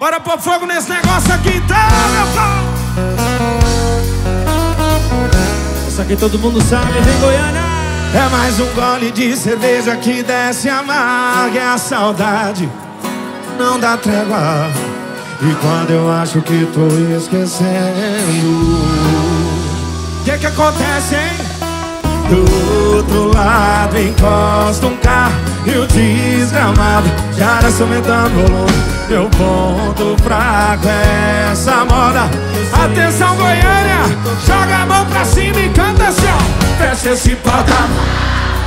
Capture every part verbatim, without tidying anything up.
Bora pôr fogo nesse negócio aqui então, meu povo. Isso aqui todo mundo sabe, vem Goiânia. É mais um gole de cerveja que desce amarga. É a saudade, não dá trégua. E quando eu acho que tô esquecendo, o que que acontece, hein? Do outro lado encosta um carro e o desgramado já desce aumentando o volume. Meu ponto fraco é essa moda. Atenção Goiânia, joga a mão pra cima e canta assim, ó. Fecha esse porta.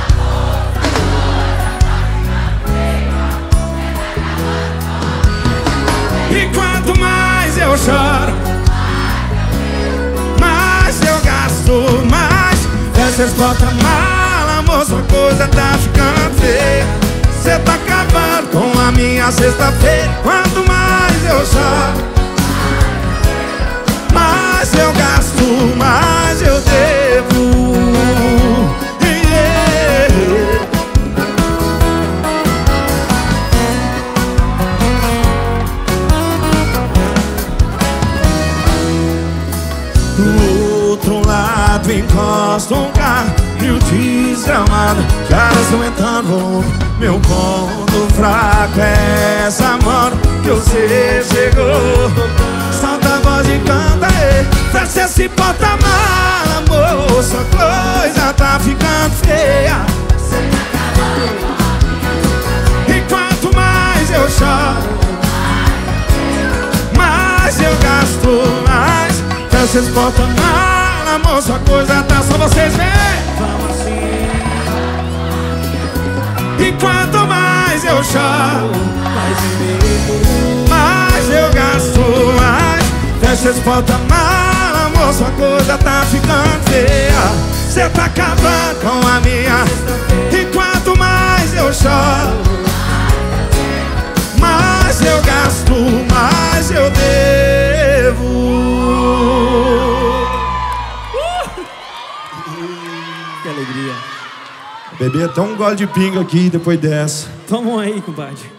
E quanto mais eu choro, mais eu gasto, mais. Fecha esse porta-mala, moça, a coisa tá ficando feia. Cê tá acabando com a minha sexta-feira. Quanto mais eu choro, mais eu gasto, mais eu devo. Yeah. Do outro lado encosta um carro e o desgramado já desce aumentando o volume. Meu ponto fraco é essa moda que você chegou. Solta a voz e canta aí. Fecha esse porta-mala, moça, a coisa tá ficando feia. E quanto mais eu choro, mais eu gasto, mais. Fecha esse porta-mala, moça, a coisa tá só vocês verem. Vamos assim. E quanto mais eu choro, Mais e mais eu gasto, mais. Fecha esse porta-mala, moça, a coisa tá ficando feia. Cê tá acabando com a minha. E quanto mais eu choro, mais eu gasto, mais eu devo. Que alegria. Beber até um gole de pinga aqui depois dessa. Vamos aí, compadre.